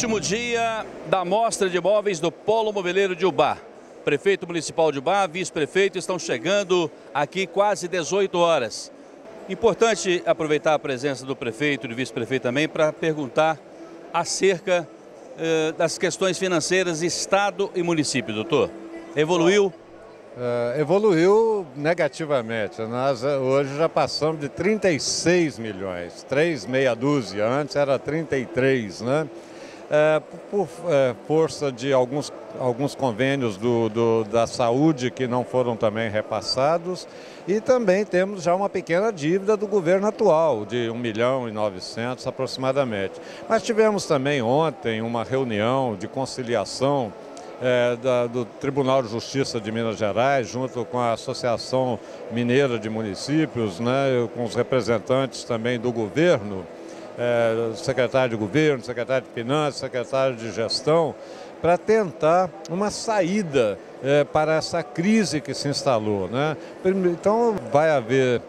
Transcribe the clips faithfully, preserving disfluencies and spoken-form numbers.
Último dia da mostra de imóveis do Polo Moveleiro de Ubá. Prefeito Municipal de Ubá, vice-prefeito estão chegando aqui quase dezoito horas. Importante aproveitar a presença do prefeito e do vice-prefeito também para perguntar acerca eh, das questões financeiras Estado e município, doutor. Evoluiu? Uh, evoluiu negativamente. Nós hoje já passamos de trinta e seis milhões, três meia dúzia, antes era trinta e três, né? Uh, por uh, força de alguns, alguns convênios do, do, da saúde que não foram também repassados, e também temos já uma pequena dívida do governo atual, de um milhão e novecentos aproximadamente. Mas tivemos também ontem uma reunião de conciliação É, da, do Tribunal de Justiça de Minas Gerais, junto com a Associação Mineira de Municípios, né, com os representantes também do governo, é, secretário de governo, secretário de finanças, secretário de gestão, para tentar uma saída é, para essa crise que se instalou, né? Então vai haver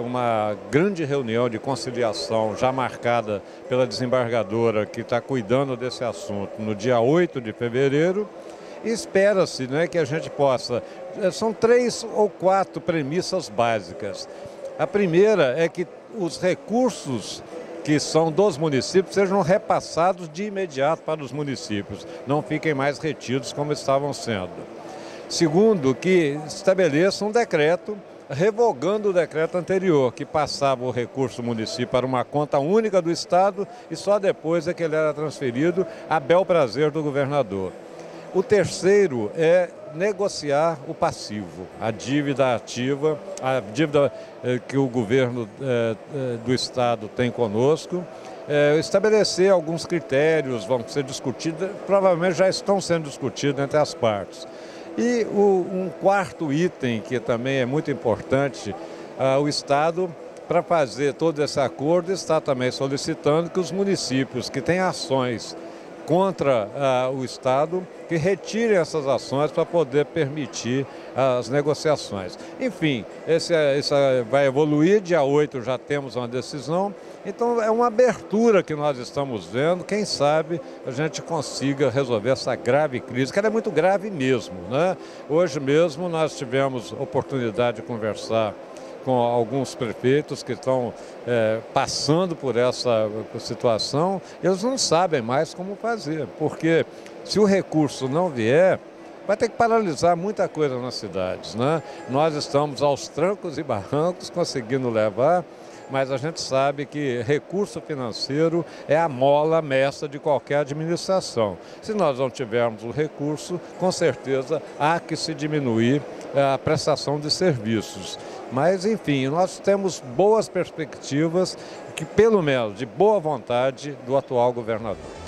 uma grande reunião de conciliação já marcada pela desembargadora que está cuidando desse assunto no dia oito de fevereiro. E espera-se, né, que a gente possa... São três ou quatro premissas básicas. A primeira é que os recursos que são dos municípios sejam repassados de imediato para os municípios, não fiquem mais retidos como estavam sendo. Segundo, que estabeleça um decreto revogando o decreto anterior, que passava o recurso do município para uma conta única do Estado e só depois é que ele era transferido a bel prazer do governador. O terceiro é negociar o passivo, a dívida ativa, a dívida eh, que o governo eh, do Estado tem conosco, eh, estabelecer alguns critérios, vão ser discutidos, provavelmente já estão sendo discutidos entre as partes. E o, um quarto item, que também é muito importante, ah, o Estado, para fazer todo esse acordo, está também solicitando que os municípios que têm ações contra ah, o Estado, que retirem essas ações para poder permitir as negociações. Enfim, esse, esse vai evoluir, dia oito já temos uma decisão, então é uma abertura que nós estamos vendo, quem sabe a gente consiga resolver essa grave crise, que ela é muito grave mesmo, né? Hoje mesmo nós tivemos oportunidade de conversar com alguns prefeitos que estão é, passando por essa situação, eles não sabem mais como fazer, porque se o recurso não vier, vai ter que paralisar muita coisa nas cidades, né? Nós estamos aos trancos e barrancos conseguindo levar, mas a gente sabe que recurso financeiro é a mola mestra de qualquer administração. Se nós não tivermos o recurso, com certeza há que se diminuir a prestação de serviços. Mas, enfim, nós temos boas perspectivas, que pelo menos de boa vontade do atual governador.